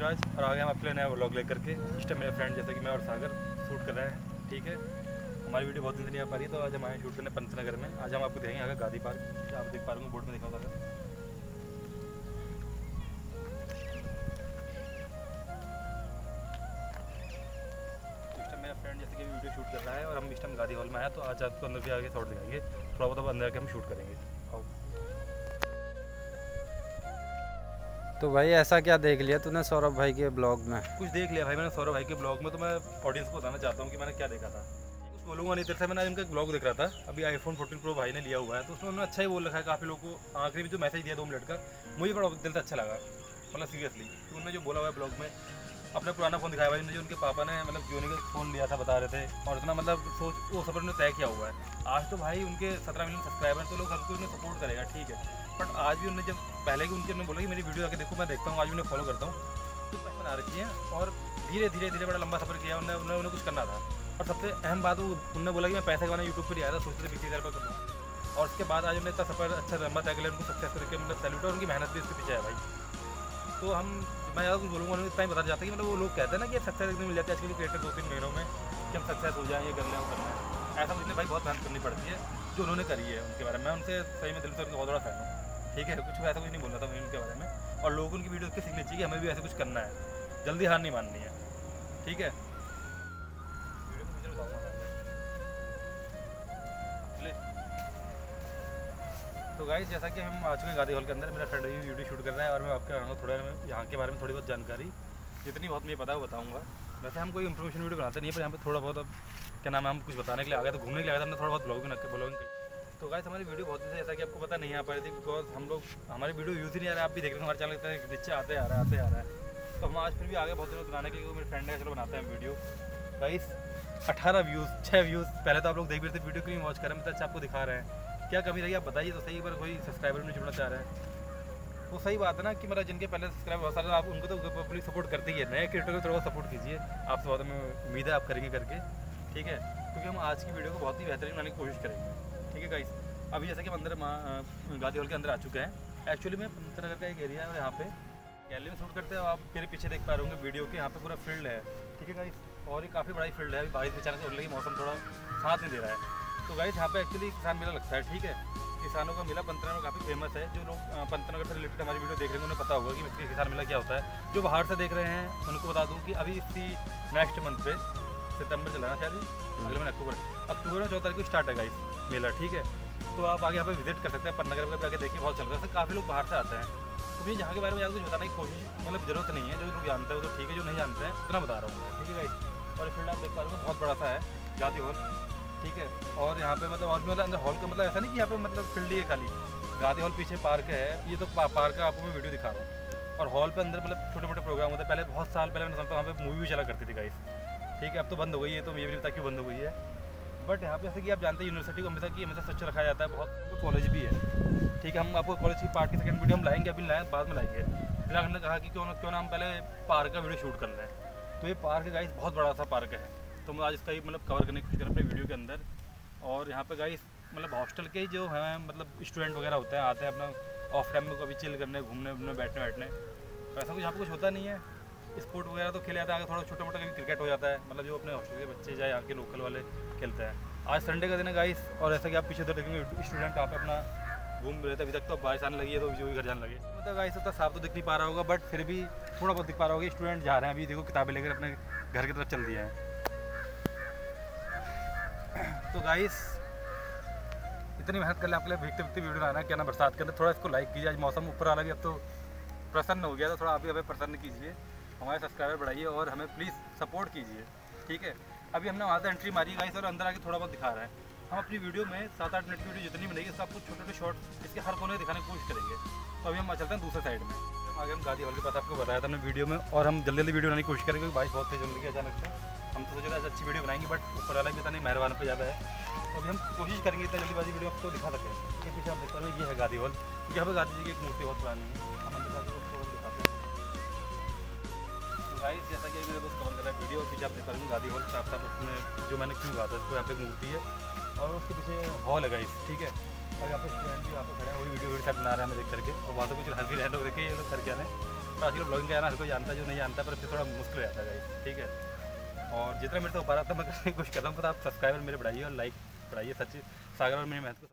आज और आगे हम आपके लिए नया व्लॉग लेकर के। इस टाइम मेरे फ्रेंड जैसे कि मैं और सागर शूट कर रहे हैं, ठीक है। हमारी वीडियो बहुत दिन से नहीं आ पा रही है, तो आज हम आए शूट करने पंतनगर में। आज हम आपको देखेंगे आगे गांधी पार्क, आप देख पा रहे होंगे बोर्ड में देखा होगा। इस टाइम मेरा फ्रेंड जैसे कि वीडियो शूट कर रहा है और हम इस टाइम गांधी हॉल में आया, तो आज आपको अंदर भी आगे शॉट दिखाएंगे, थोड़ा बहुत अंदर आके हम शूट करेंगे। आओ। तो भाई ऐसा क्या देख लिया तूने सौरभ भाई के ब्लॉग में? कुछ देख लिया भाई मैंने सौरभ भाई के ब्लॉग में, तो मैं ऑडियंस को बताना चाहता हूँ कि मैंने क्या देखा था। कुछ बोलूँगा नहीं, तेरे से मैंने इनका ब्लॉग देख रहा था, अभी iPhone 14 Pro भाई ने लिया हुआ है, तो उसमें उन्होंने अच्छा ही बोल रखा है। काफ़ी लोगों को आखिरी में जो मैसेज दिया 2 मिनट का, मुझे बड़ा दिल से अच्छा लगा, मतलब सीरियसली। तो उन्होंने जो बोला हुआ है ब्लॉग में, अपना पुराना फ़ोन दिखाया भाई ने, जो उनके पापा ने मतलब जियोनी का फ़ोन लिया था बता रहे थे, और इतना मतलब सोच वो सफर ने तय किया हुआ है। आज तो भाई उनके 17 मिलियन सब्सक्राइबर हैं, तो लोग हर कोई उन्हें सपोर्ट करेगा, ठीक है। बट आज भी उन्होंने जब पहले की उनके बोला कि मेरी वीडियो आके देखो, मैं देखता हूँ, आज उन्हें फॉलो करता हूँ, तो बना रखी है और धीरे धीरे बड़ा लंबा सफर किया उन्हें कुछ करना था। और सबसे अहम बात उन्होंने बोला कि मैं पैसे कमाना यूट्यूब पर ही आया था, सोचते 20,000 रुपये करूँगा, और उसके बाद आज उन्हें इतना सफर अच्छा लंबा तय कर उनको सक्सेस करके मतलब सैल्यूट है, उनकी मेहनत भी इसके पीछे है भाई। तो मैं ज़्यादा कुछ बोलूँगा इतना ही बताना चाहता कि मतलब वो लोग कहते हैं ना कि सक्सेस एकदम मिल जाती है आजकल क्रिएटर 2-3 महीनों में, कि हम सक्सेस हो जाएँ, ये कर लें वो कर लें। ऐसा मुझे भाई बहुत मेहनत करनी पड़ती है, जो उन्होंने करी है उनके बारे में। मैं उनसे सही में दिल से उनका बहुत बड़ा फैन हूँ, ठीक है। कुछ ऐसा कुछ नहीं बोल रहा था मैं उनके बारे में, और लोगों को उनकी वीडियो के सीखनी चाहिए, हमें भी ऐसे कुछ करना है, जल्दी हार नहीं माननी है, ठीक है। तो गाइस जैसा कि हम आ चुके हैं गांधी हॉल के अंदर, मेरा फ्रेंड भी वीडियो शूट कर रहा है, और मैं आपके आऊँगा थोड़ा यहाँ के बारे में थोड़ी बहुत जानकारी, जितनी बहुत मुझे पता है वो बताऊँगा। वैसे हम कोई इंफॉर्मेशन वीडियो बनाते नहीं है, पर यहाँ पे थोड़ा बहुत अब क्या नाम है, हम कुछ बताने के लिए आ गए, तो घूमने के लिए आया था, हमने थोड़ा बहुत ब्लॉगिंग की। तो गाइस हमारी वीडियो बहुत जैसा कि आपको पता नहीं आ पा रही थी, बिकॉज हम लोग हमारी वीडियो यूज़ ही नहीं आ रहा है। आप भी देख रहे हैं हमारे चैनल नीचे आते आ रहा है, तो हम आज फिर भी आगे बहुत दिनों बनाने के लिए, मेरे फ्रेंड है चलो बनाते हैं वीडियो। गाइस 18 व्यूज़ 6 व्यूज़, पहले तो आप लोग देख भी रहे थे, वीडियो क्यों वॉच कर रहे हैं, मतलब अच्छा आपको दिखा रहे हैं, क्या कमी रही आप बताइए तो सही। पर कोई सब्सक्राइबर नहीं जुड़ना चाह रहा है, वो सही बात है ना, कि मतलब जिनके पहले सब्सक्राइबर बहुत सारे, आप उनको तो पब्लिक सपोर्ट करते ही है, नए क्रिएटर को थोड़ा सपोर्ट कीजिए, आपसे बहुत हमें उम्मीद है आप करेंगे करके, ठीक है। क्योंकि हम आज की वीडियो को बहुत ही बेहतरीन बनाने की कोशिश करेंगे, ठीक है गाइस। अभी जैसे कि हम अंदर गांधी हॉल के अंदर आ चुके हैं। एक्चुअली में पंतनगर का एक एरिया है, यहाँ पे गैलरी में शूट करते हैं, आप मेरे पीछे देख पा रहे होंगे वीडियो के, यहाँ पे पूरा फील्ड है, ठीक है गाइस। और ये काफ़ी बड़ा फील्ड है, अभी बारिश बेचारे से लगी, मौसम थोड़ा साथ नहीं दे रहा है। तो गाइस यहाँ पे एक्चुअली किसान मेला लगता है, ठीक है। किसानों का मेला पंतनगर में काफ़ी फेमस है। जो लोग पंतनगर से रिलेटेड हमारी वीडियो देख रहे हैं उन्हें पता होगा कि किसान मेला क्या होता है। जो बाहर से देख रहे हैं उनको बता दूँ कि अभी इसी नेक्स्ट मंथ पे सितंबर चला ना, शायद अगले महीने अक्टूबर में 14 तारीख को स्टार्ट है गाइस मेला, ठीक है। तो आप आगे यहाँ पे विजिट कर सकते हैं, पंतनगर में जाके देखिए, बहुत चल रहा है, काफ़ी लोग बाहर से आते हैं। तो मुझे जहाँ के बारे में ज़्यादा कुछ बताने की कोशिश मतलब ज़रूरत नहीं है, जो लोग जानते हैं वो तो ठीक है, जो नहीं जानते हैं उतना बता रहा हूँ मैं, ठीक है गाइस। और फील्ड आप देख पा रहे हो बहुत बड़ा सा है गांधी हॉल, ठीक है। और यहाँ पे मतलब और भी मतलब अंदर हॉल का मतलब ऐसा नहीं कि यहाँ पे मतलब फील्ड ही है खाली, गांधी हॉल पीछे पार्क है, ये तो पार्क का आपको मैं वीडियो दिखा रहा हूँ। और हॉल पे अंदर मतलब छोटे मोटे प्रोग्राम होते हैं, पहले बहुत साल पहले मैंने सुना था वहाँ पे मूवी भी चला करती थी गाइस, ठीक है। अब तो बंद हो गई है, तो मुझे भी नहीं पता क्यों बंद हो गई है। बट यहाँ पे जैसे कि आप जानते हैं यूनिवर्सिटी को हमेशा स्वच्छ रखा जाता है, बहुत कॉलेज भी है, ठीक है। हम आपको कॉलेज की पार्ट की सेकंड वीडियो हम लाएंगे, अभी लाएँ बाद में लाएंगे। फिर हमने कहा कि क्यों ना हम पहले पार्क का वीडियो शूट कर लें। तो ये पार्क गाइस बहुत बड़ा सा पार्क है, तो मैं आज इसका ही मतलब कवर करने की कोशिश करें अपने वीडियो के अंदर। और यहाँ पे गाइस मतलब हॉस्टल के जो हैं मतलब स्टूडेंट वगैरह होते हैं, आते हैं अपना ऑफ टाइम में कभी चिल करने, घूमने बैठने। तो ऐसा कुछ यहाँ पे कुछ होता नहीं है। स्पोर्ट वगैरह तो खेले जाता है, आगे थोड़ा छोटा मोटा कभी क्रिकेट हो जाता है, मतलब जो अपने हॉस्टल के बच्चे या यहाँ के लोकल वाले खेलते हैं। आज संडे का दिन है गाइस, और ऐसा कि आप पीछे देखेंगे स्टूडेंट यहाँ पे अपना घूम रहे थे। अभी तक तो बारिश आने लगी है, तो जो भी घर जाने लगे, मतलब गाइस इतना साफ तो दिख नहीं पा रहा होगा, बट फिर भी थोड़ा बहुत दिख पा रहा होगा। स्टूडेंट जा रहे हैं, अभी देखो किताबें लेकर अपने घर की तरफ चल दिए हैं। तो गाइस इतनी मेहनत कर ले आपके लिए भीगते वीडियो लाना, क्या ना बरसात के अंदर, थोड़ा इसको लाइक कीजिए। आज मौसम ऊपर वाला भी अब तो प्रसन्न हो गया, तो थोड़ा आप भी हमें प्रसन्न कीजिए, हमारे सब्सक्राइबर बढ़ाइए और हमें प्लीज़ सपोर्ट कीजिए, ठीक है। अभी हमने वहाँ से एंट्री मारी गाइस, और अंदर आके थोड़ा बहुत दिखा रहे हैं। हम अपनी वीडियो में 7-8 मिनट की वीडियो जितनी बनेगी सब कुछ छोटे छोटे शॉर्ट इसके हर कोने दिखाने की कोशिश करेंगे। तो अभी हम चलते हैं दूसरे साइड में। आगे हम गांधी हॉल के पास आपको बताया था हमने वीडियो में, और हम जल्दी वीडियो बनाने की कोशिश करेंगे, बारिश बहुत तेज होने की अचानक से। हम तो सोचे अच्छी वीडियो बनाएंगे, बट ऊपर वाला भी इतना नहीं मेहरबान पे ज़्यादा है, तो अभी हम कोशिश करेंगे इतना जल्दीबाजी वीडियो आपको दिखा सकें। ये पीछे आप देख पा रहे हो, ये है गांधी हॉल, यहाँ पर गांधी जी की एक मूर्ति बहुत पुरानी है, हम अंदर दिखाते हैं। गाइस जैसा कि मेरे दोस्त कवर कर रहा है वीडियो, पीछे आप देख पा रहे हैं गांधी हॉल साफ उसमें जो मैंने क्यों कहा था उसको, यहाँ पे मूर्ति है और उसके पीछे हॉल है गाइस, ठीक है। और यहाँ पे स्टूडेंट भी यहाँ पे खड़े हैं, वही वीडियो साथ बना रहे हैं हमें देख करके, और वहाँ से कुछ हल्की रहने देखे ये लोग करके आ रहे हैं। तो आजकल ब्लॉगिंग का ना हर कोई जानता है, जो नहीं जानता पर फिर थोड़ा मुश्किल हो जाता है गाइस, ठीक है। और जितना मेरे से हो पा रहा था मैं करने की कोशिश कर रहा हूँ, तो आप सब्सक्राइबर मेरे बढ़ाइए और लाइक बढ़ाइए। सच्ची सागर और मेरी मेहनत को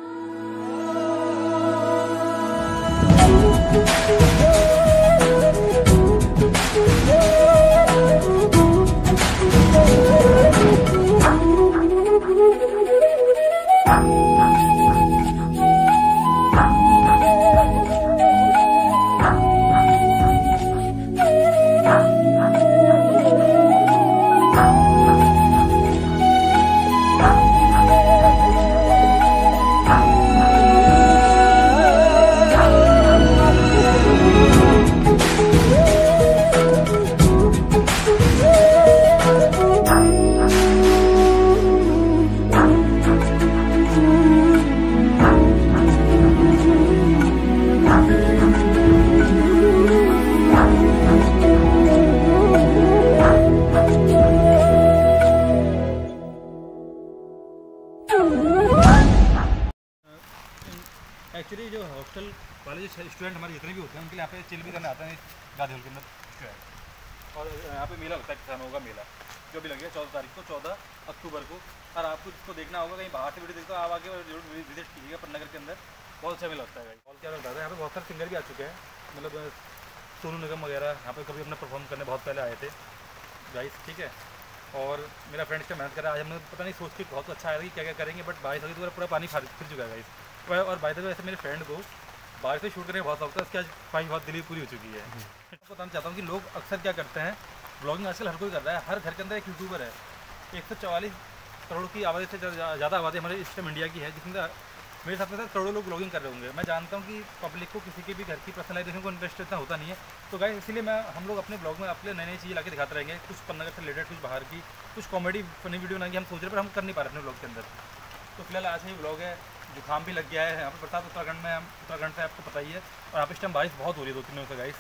एक्चुअली जो हॉस्टल वाले जो स्टूडेंट हमारे जितने भी होते हैं उनके लिए यहाँ पे चिल भी करने आते हैं गादी हॉल के अंदर स्टूडेंट। और यहाँ पे मेला लगता है, किसानों का मेला जो भी लगेगा 14 तारीख को, 14 अक्टूबर को। और आपको जिसको देखना होगा, कहीं बाहर से वीडियो देखते हो आप आगे जरूर विजिट कीजिएगा पन्नागर के अंदर, बहुत अच्छा मेला लगता है। और क्या लगता है यहाँ पे बहुत सारे सिंगर भी आ चुके हैं, मतलब सोनू निगम वगैरह यहाँ पे कभी अपना परफॉर्म करने बहुत पहले आए थे गाइस, ठीक है। और मेरा फ्रेंड इसका मेहनत कर रहा है, आज हमने पता नहीं सोच के बहुत अच्छा आया कि क्या क्या करेंगे, बट बारिश होगी तो पूरा पानी फिर चुका है गाइस। और बाय द वे ऐसे मेरे फ्रेंड को बारिश में शूट करने का बहुत शौक था, उसकी आज ख्वाहिश बहुत दिली पूरी हो चुकी है। मैं बताना चाहता हूँ कि लोग अक्सर क्या करते हैं, ब्लॉगिंग आजकल हर कोई कर रहा है, हर घर के अंदर एक यूट्यूबर है। 144 करोड़ की आबादी से ज़्यादा आबादी हमारे इस टाइम इंडिया की है, जिसमें मेरे हिसाब से करोड़ों लोग ब्लॉगिंग कर रहे होंगे। मैं जानता हूँ कि पब्लिक को किसी के भी घर की पर्सनल लाइफ देखने को इंटरेस्ट इतना होता नहीं है, तो गाइस इसीलिए हम लोग अपने ब्लॉग में अपने नई नई चीज़ें लाके दिखाते रहेंगे, कुछ पन्नागर से रिलेटेड, कुछ बाहर की, कुछ कॉमेडी फनी वीडियो बनाएंगे हम सोच रहे, पर हम कर नहीं पा रहे अपने ब्लॉग के अंदर। तो फिलहाल आज ही ब्लॉग है, जुकाम भी लग गया है यहाँ पर बरसात उत्तराखंड में, उत्तराखंड से आपको पता ही है। और यहाँ पे इस टाइम बारिश बहुत हो रही है 2-3 दिनों से गाइस,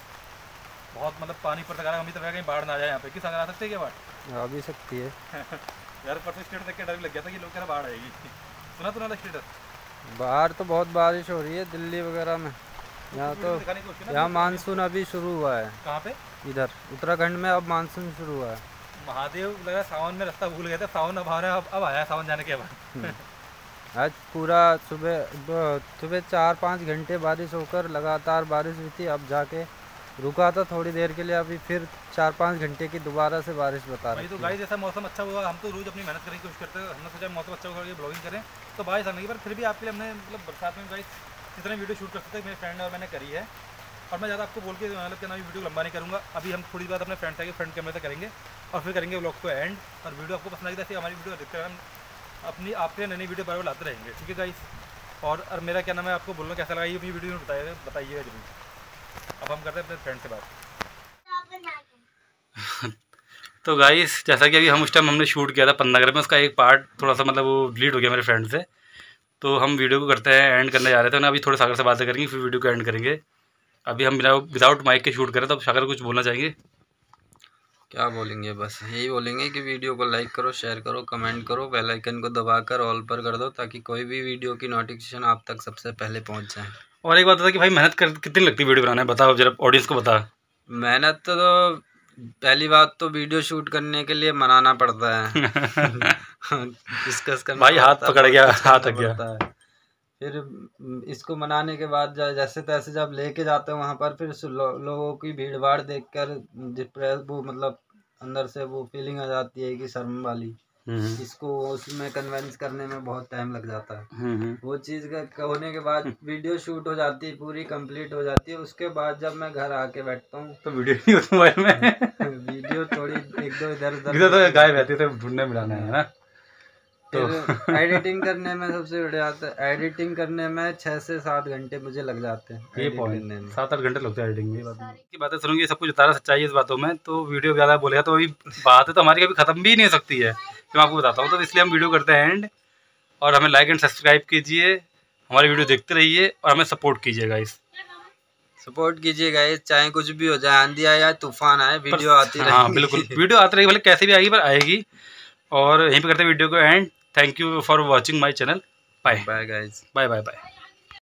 बहुत मतलब पानी पर तक आ रहा है, अभी तक कहीं बाढ़ ना आ जाए यहाँ पे। किस अगर आ सकते हैं क्या बाढ़? आ भी सकती है यार परसों स्टेटस देख के डर भी लग गया था कि लोग कह रहे बाढ़ आएगी। सुना तुम्हारा स्टेटस? बाहर तो बहुत बारिश हो रही है दिल्ली वगैरह में, यहाँ तो यहाँ मानसून अभी शुरू हुआ है। कहाँ पे? इधर उत्तराखंड में अब मानसून शुरू हुआ है। महादेव लगा सावन में रास्ता भूल गए थे, सावन अब आया सावन जाने के बाद। आज पूरा सुबह 4-5 घंटे बारिश होकर लगातार बारिश हुई थी, अब जाके रुका था थोड़ी देर के लिए, अभी फिर 4-5 घंटे की दोबारा से बारिश बता रही है। तो गाइस जैसा मौसम अच्छा हुआ, हम तो रोज अपनी मेहनत करने की कोशिश करते हैं, हमने सोचा मौसम अच्छा होगा ब्लॉगिंग करें, तो बारिश आने की, पर फिर भी आपके लिए हमने मतलब बरसात में गाइस जितने वीडियो शूट कर सकते हैं मेरे फ्रेंड और मैंने करी है। और मैं ज़्यादा आपको बोल के मतलब कहना वीडियो लंबा नहीं करूँगा, अभी हम थोड़ी बात अपने फ्रेंड के फ्रंट कैमरे से करेंगे और फिर करेंगे व्लॉग को एंड। और वीडियो आपको पसंद आएगी तो हमारी वीडियो देखते हैं, अपनी आपके नई वीडियो बार लाते रहेंगे, ठीक है गाइस। और मेरा क्या नाम है आपको बोलना कैसा लगा ये अपनी वीडियो में बताइएगा जरूर। अब हम करते हैं अपने फ्रेंड से बात। तो गाइस जैसा कि अभी हम उस टाइम हमने शूट किया था पन्नागर में, उसका एक पार्ट थोड़ा सा मतलब वो डिलीट हो गया मेरे फ्रेंड से, तो हम वीडियो को करते हैं एंड करने जा रहे थे ना। अभी थोड़े सागर से बातें करेंगे फिर वीडियो को एंड करेंगे। अभी हम विदाउट माइक के शूट करें, तो सागर कुछ बोलना चाहेंगे? क्या बोलेंगे, बस यही बोलेंगे कि वीडियो को लाइक करो, शेयर करो, कमेंट करो, बेल आइकन को दबाकर ऑल पर कर दो ताकि कोई भी वीडियो की नोटिफिकेशन आप तक सबसे पहले पहुंच जाए। और एक बात बता कि भाई मेहनत कितनी लगती है वीडियो बनाने में, बताओ जरा ऑडियंस को बता। मेहनत तो पहली बात तो वीडियो शूट करने के लिए मनाना पड़ता है डिस्कस करना भाई, हाथ पकड़ गया, हाथ थक गया। फिर इसको मनाने के बाद जैसे तैसे जब लेके जाते हैं वहाँ पर, फिर लोगों की भीड़ भाड़ देखकर डिप्रेस वो मतलब अंदर से वो फीलिंग आ जाती है कि शर्म वाली, इसको उसमें कन्विंस करने में बहुत टाइम लग जाता है। वो चीज़ का होने के बाद वीडियो शूट हो जाती है, पूरी कंप्लीट हो जाती है। उसके बाद जब मैं घर आके बैठता हूँ तो वीडियो नहीं होती मोबाइल में वीडियो थोड़ी एक दो इधर तो गायब रहती है, ढूंढने मिलाना है ना। तो एडिटिंग करने में सबसे बढ़िया आता है, एडिटिंग करने में 6 से 7 घंटे मुझे लग जाते हैं। ये पॉइंट 7-8 घंटे लगते हैं एडिटिंग में। की बातें सुनूंगी, सब कुछ बता रहा सच्चाई है इस बातों में, तो वीडियो ज़्यादा बोलेगा तो अभी बात है तो हमारी कभी ख़त्म भी नहीं हो सकती है, तो मैं आपको बताता हूँ। तो इसलिए हम वीडियो करते हैं एंड, और हमें लाइक एंड सब्सक्राइब कीजिए, हमारी वीडियो देखते रहिए और हमें सपोर्ट कीजिए गाइस। सपोर्ट कीजिए गाइस, चाहे कुछ भी हो जाए, आंधी आए या तूफान आए, वीडियो आती रहेगी। हाँ बिल्कुल, वीडियो आती रहेगी, भले कैसे भी आएगी पर आएगी। और यहीं पे करते हैं वीडियो को end. Thank you for watching my channel. Bye bye guys, bye bye bye.